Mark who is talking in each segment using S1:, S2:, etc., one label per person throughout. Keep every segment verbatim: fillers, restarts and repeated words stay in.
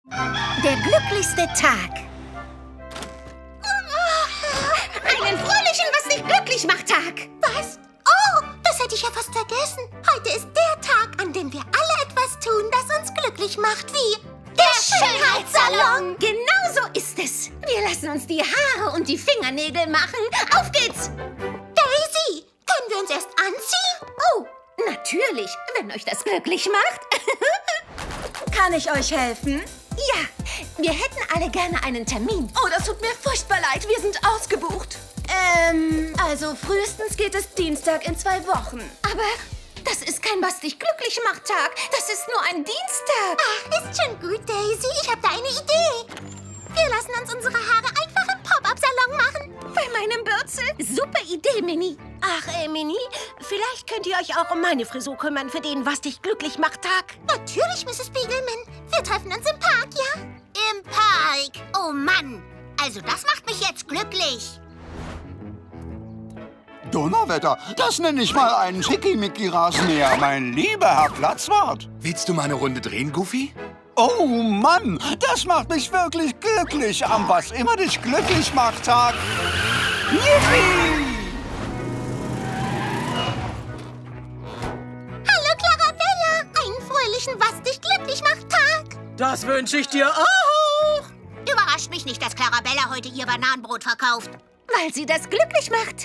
S1: Der glücklichste Tag. Einen fröhlichen, was dich glücklich macht, Tag.
S2: Was? Oh, das hätte ich ja fast vergessen. Heute ist der Tag, an dem wir alle etwas tun, das uns glücklich macht, wie der Schönheitssalon.
S1: Genau so ist es. Wir lassen uns die Haare und die Fingernägel machen. Auf geht's.
S2: Daisy, können wir uns erst anziehen?
S1: Oh, natürlich, wenn euch das glücklich macht.
S3: Kann ich euch helfen?
S1: Ja, wir hätten alle gerne einen Termin.
S3: Oh, das tut mir furchtbar leid. Wir sind ausgebucht. Ähm, also frühestens geht es Dienstag in zwei Wochen.
S1: Aber das ist kein was dich glücklich macht Tag. Das ist nur ein Dienstag.
S2: Ach, ist schon gut, Daisy. Ich habe da eine Idee. Wir lassen uns unsere Haare einfach im Pop-Up-Salon machen.
S1: Bei meinem Bürzel? Super Idee, Minnie.
S4: Ach, äh, Minnie, vielleicht könnt ihr euch auch um meine Frisur kümmern für den, was dich glücklich macht, Tag.
S2: Natürlich, Misses Spiegelman. Wir treffen uns im Park, ja?
S5: Im Park? Oh Mann, also das macht mich jetzt glücklich.
S6: Donnerwetter, das nenne ich mal einen Schickimicki-Rasenmäher, mein lieber Herr Platzwart.
S7: Willst du mal eine Runde drehen, Goofy?
S6: Oh Mann, das macht mich wirklich glücklich am was immer dich glücklich macht, Tag. Yippie!
S2: Hallo, Clarabella. Einen fröhlichen, was dich glücklich macht, Tag.
S8: Das wünsche ich dir auch.
S5: Überrascht mich nicht, dass Clarabella heute ihr Bananenbrot verkauft.
S1: Weil sie das glücklich macht.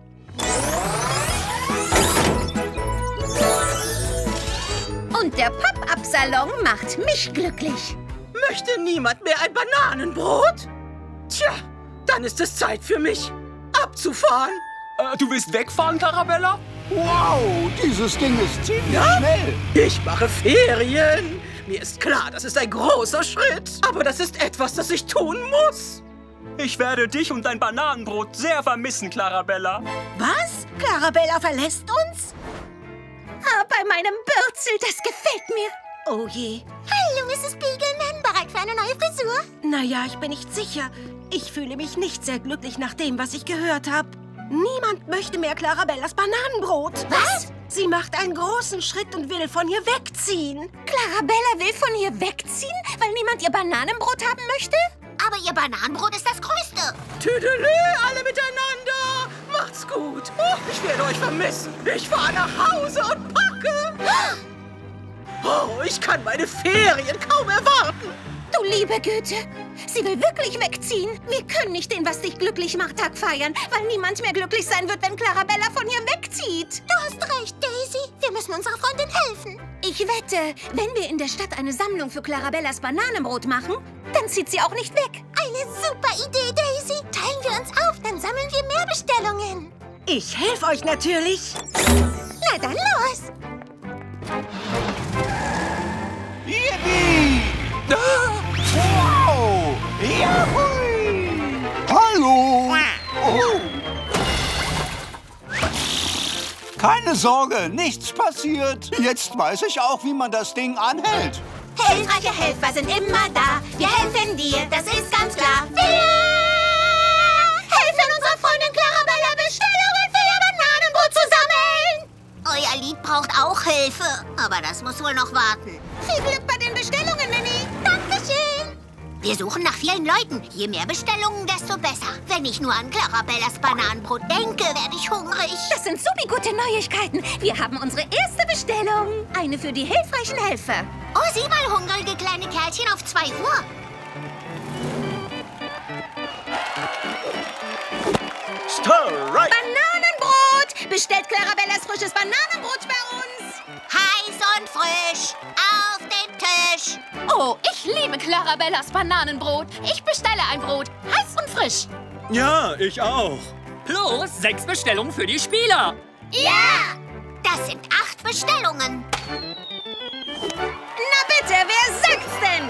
S1: Und der Pop-Up-Salon macht mich glücklich.
S8: Möchte niemand mehr ein Bananenbrot? Tja, dann ist es Zeit für mich, abzufahren.
S9: Äh, du willst wegfahren, Clarabella?
S6: Wow, dieses Ding ist ziemlich
S8: Ja?
S6: schnell.
S8: Ich mache Ferien. Mir ist klar, das ist ein großer Schritt. Aber das ist etwas, das ich tun muss.
S9: Ich werde dich und dein Bananenbrot sehr vermissen, Clarabella.
S4: Was? Clarabella verlässt uns?
S1: Ah, bei meinem Bürzel, das gefällt mir.
S4: Oh je.
S2: Hallo, Misses Spiegelman. Bereit für eine neue Frisur?
S4: Naja, ich bin nicht sicher. Ich fühle mich nicht sehr glücklich nach dem, was ich gehört habe. Niemand möchte mehr Clarabellas Bananenbrot.
S1: Was?
S4: Sie macht einen großen Schritt und will von hier wegziehen.
S1: Clarabella will von hier wegziehen, weil niemand ihr Bananenbrot haben möchte?
S5: Aber ihr Bananenbrot ist das Größte.
S8: Tüdelü, alle miteinander. Macht's gut. Oh, ich werde euch vermissen. Ich fahre nach Hause und packe. Oh, ich kann meine Ferien kaum erwarten.
S1: Du liebe Güte, sie will wirklich wegziehen. Wir können nicht den, was dich glücklich macht, Tag feiern, weil niemand mehr glücklich sein wird, wenn Clarabella von hier wegzieht.
S2: Du hast recht, Daisy. Wir müssen unserer Freundin helfen.
S1: Ich wette, wenn wir in der Stadt eine Sammlung für Clarabellas Bananenbrot machen, dann zieht sie auch nicht weg.
S2: Eine super Idee, Daisy. Teilen wir uns auf, dann sammeln wir mehr Bestellungen.
S4: Ich helfe euch natürlich.
S2: Na dann los.
S6: Yippie! Wow! Jahui! Hallo! Oh. Keine Sorge, nichts passiert. Jetzt weiß ich auch, wie man das Ding anhält.
S2: Hilfreiche Helfer sind immer da. Wir helfen dir, das ist ganz klar. Wir helfen unserer Freundin Clarabella, Bestellungen für ihr Bananenbrot zu sammeln.
S5: Euer Lied braucht auch Hilfe. Aber das muss wohl noch warten.
S1: Viel Glück bei den Bestellungen, Minnie.
S2: Dankeschön.
S5: Wir suchen nach vielen Leuten. Je mehr Bestellungen, desto besser. Wenn ich nur an Clarabellas Bananenbrot denke, werde ich hungrig.
S1: Das sind super gute Neuigkeiten. Wir haben unsere erste Bestellung. Eine für die hilfreichen Helfer.
S5: Oh, sieh mal, hungrige kleine Kerlchen auf zwei Uhr.
S8: Stir-right.
S1: Bananenbrot! Bestellt Clarabellas frisches Bananenbrot bei uns.
S5: Heiß und frisch. Auf den Tisch.
S10: Oh, ich liebe Clarabellas Bananenbrot. Ich bestelle ein Brot, heiß und frisch.
S9: Ja, ich auch.
S11: Plus sechs Bestellungen für die Spieler.
S5: Ja! Das sind acht Bestellungen.
S1: Na bitte, wer sagt's denn?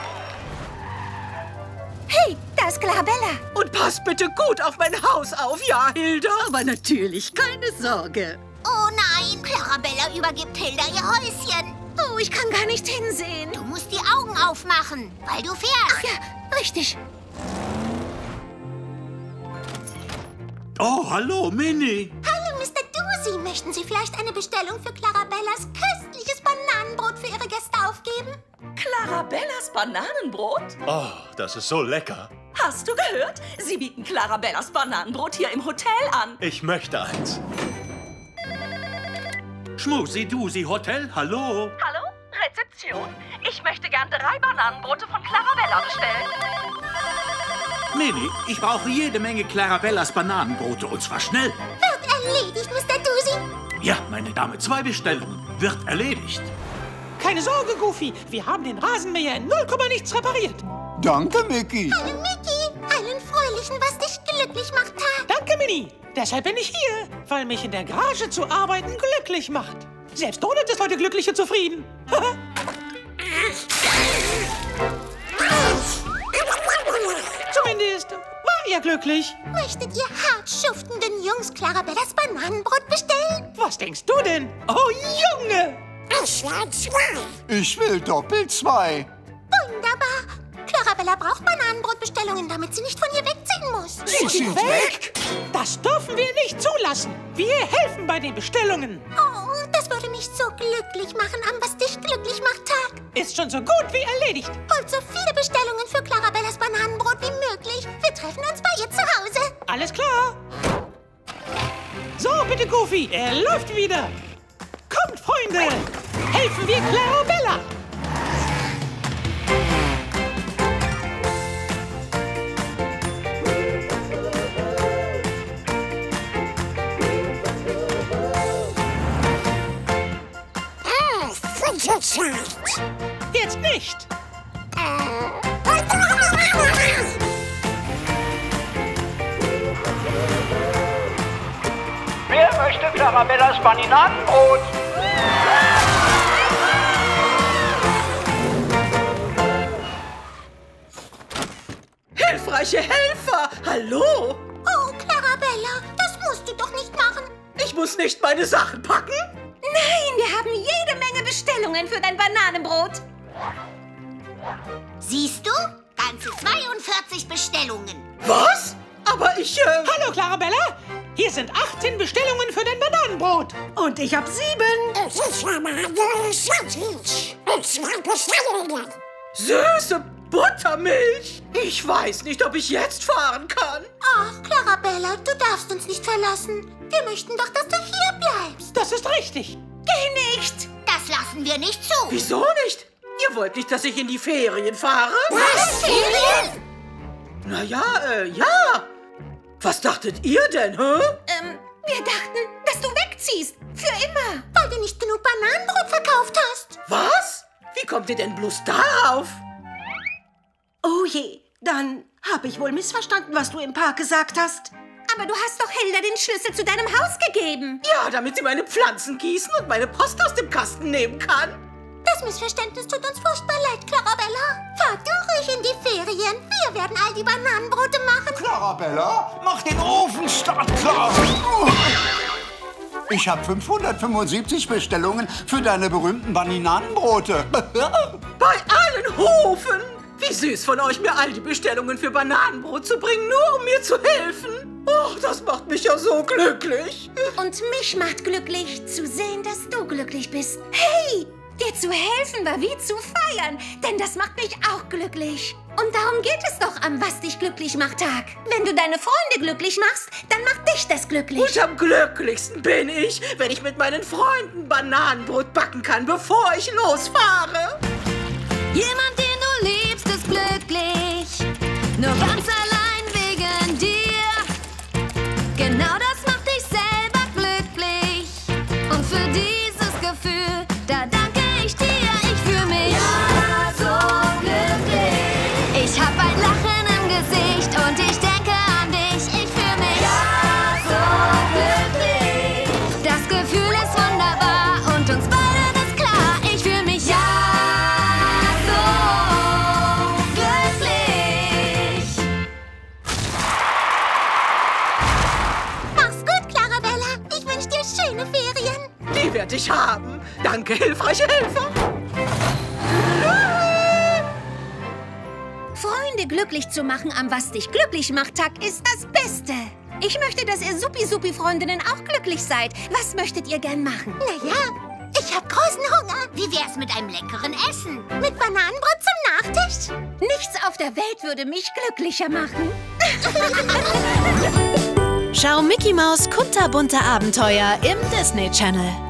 S1: Hey, da ist Clarabella.
S8: Und pass bitte gut auf mein Haus auf, ja, Hilda? Aber natürlich, keine Sorge.
S5: Oh nein, Clarabella übergibt Hilda ihr Häuschen.
S1: Oh, ich kann gar nicht hinsehen.
S5: Du musst die Augen aufmachen, weil du fährst.
S1: Ach ja, richtig.
S7: Oh, hallo, Minnie.
S2: Hallo, Mister Dusi. Möchten Sie vielleicht eine Bestellung für Clarabellas köstliches Bananenbrot? Bananenbrot für ihre Gäste aufgeben?
S12: Clarabellas Bananenbrot?
S13: Oh, das ist so lecker.
S12: Hast du gehört? Sie bieten Clarabellas Bananenbrot hier im Hotel an.
S13: Ich möchte eins.
S9: Schmusi-Dusi Hotel, hallo?
S12: Hallo? Rezeption? Ich möchte gern drei Bananenbrote von Clarabella bestellen.
S14: Mini, ich brauche jede Menge Clarabellas Bananenbrote und zwar schnell.
S2: Wird erledigt, Mister Dusi.
S14: Ja, meine Dame, zwei Bestellungen. Wird erledigt.
S15: Keine Sorge, Goofy. Wir haben den Rasenmäher in null Komma nichts repariert.
S6: Danke, Mickey.
S2: Hallo, Mickey. Einen fröhlichen, was dich glücklich macht, Tag.
S15: Danke, Minnie. Deshalb bin ich hier, weil mich in der Garage zu arbeiten glücklich macht. Selbst Donut ist heute glücklich und zufrieden. Zumindest war er glücklich.
S2: Möchtet ihr hart schuftenden Jungs Clarabellas Bananenbrot bestellen?
S15: Was denkst du denn? Oh, Junge!
S2: Ich will zwei.
S6: Ich will doppelt zwei.
S2: Wunderbar. Clarabella braucht Bananenbrotbestellungen, damit sie nicht von hier wegziehen muss.
S6: Sie sind weg?
S15: Das dürfen wir nicht zulassen. Wir helfen bei den Bestellungen.
S2: Oh, das würde mich so glücklich machen, am was dich glücklich macht, Tag.
S15: Ist schon so gut wie erledigt.
S2: Holt so viele Bestellungen für Clarabellas Bananenbrot wie möglich. Wir treffen uns bei ihr zu Hause.
S15: Alles klar. So, bitte, Goofy. Er läuft wieder. Kommt, Freunde. Helfen wir Clarabella. Jetzt nicht.
S16: Wer möchte Clarabellas Bananenbrot?
S8: Hilfreiche Helfer! Hallo!
S2: Oh, Clarabella, das musst du doch nicht machen.
S8: Ich muss nicht meine Sachen packen?
S1: Nein, wir haben jede Menge Bestellungen für dein Bananenbrot.
S5: Siehst du? Ganze zweiundvierzig Bestellungen.
S8: Was? Aber ich, äh...
S15: Hallo, Clarabella. Hier sind achtzehn Bestellungen für dein Bananenbrot.
S4: Und ich habe sieben.
S2: Es ist und zwei Bestellungen.
S8: Süße Buttermilch. Ich weiß nicht, ob ich jetzt fahren kann.
S2: Ach, Clarabella, du darfst uns nicht verlassen. Wir möchten doch, dass du hier bleibst.
S15: Das ist richtig.
S1: Geh nicht.
S5: Das lassen wir nicht zu.
S8: Wieso nicht? Ihr wollt nicht, dass ich in die Ferien fahre?
S2: Was? Ferien?
S8: Na ja, äh, ja. Was dachtet ihr denn, hä?
S1: Ähm, wir dachten, dass du wegziehst. Für immer.
S2: Weil du nicht genug Bananenbrot verkauft hast.
S8: Was? Wie kommt ihr denn bloß darauf?
S4: Oh je, dann habe ich wohl missverstanden, was du im Park gesagt hast.
S1: Aber du hast doch Hilda den Schlüssel zu deinem Haus gegeben.
S8: Ja, damit sie meine Pflanzen gießen und meine Post aus dem Kasten nehmen kann.
S2: Das Missverständnis tut uns furchtbar leid, Clarabella. Fahr du ruhig in die Ferien. Wir werden all die Bananenbrote machen.
S6: Clarabella, mach den Ofen startklar. Ich habe fünfhundertfünfundsiebzig Bestellungen für deine berühmten Bananenbrote.
S8: Bei allen Hofen. Wie süß von euch, mir all die Bestellungen für Bananenbrot zu bringen, nur um mir zu helfen. Oh, das macht mich ja so glücklich.
S1: Und mich macht glücklich, zu sehen, dass du glücklich bist. Hey, dir zu helfen war wie zu feiern, denn das macht mich auch glücklich. Und darum geht es doch am Was dich glücklich macht Tag. Wenn du deine Freunde glücklich machst, dann macht dich das glücklich.
S8: Und am glücklichsten bin ich, wenn ich mit meinen Freunden Bananenbrot backen kann, bevor ich losfahre.
S3: Jemand, den du liebst, ist glücklich, nur ganz allein wegen dir. Genau das macht dich selber glücklich. Und für dieses Gefühl, da danke ich dir. Ich fühle mich ja so glücklich. Ich hab ein Lachen im Gesicht und ich denke an dich. Ich fühle mich ja so glücklich. Das Gefühl ist wunderbar und uns beiden ist klar. Ich fühle mich ja
S8: Die werde ich haben. Danke, hilfreiche Helfer.
S1: Freunde glücklich zu machen am Was dich glücklich macht Tag ist das Beste. Ich möchte, dass ihr Supi-Supi-Freundinnen auch glücklich seid. Was möchtet ihr gern machen?
S2: Naja, Ich hab großen Hunger.
S5: Wie wär's mit einem leckeren Essen?
S2: Mit Bananenbrot zum Nachtisch?
S1: Nichts auf der Welt würde mich glücklicher machen.
S17: Schau Mickey Maus kunterbunte Abenteuer im Disney Channel.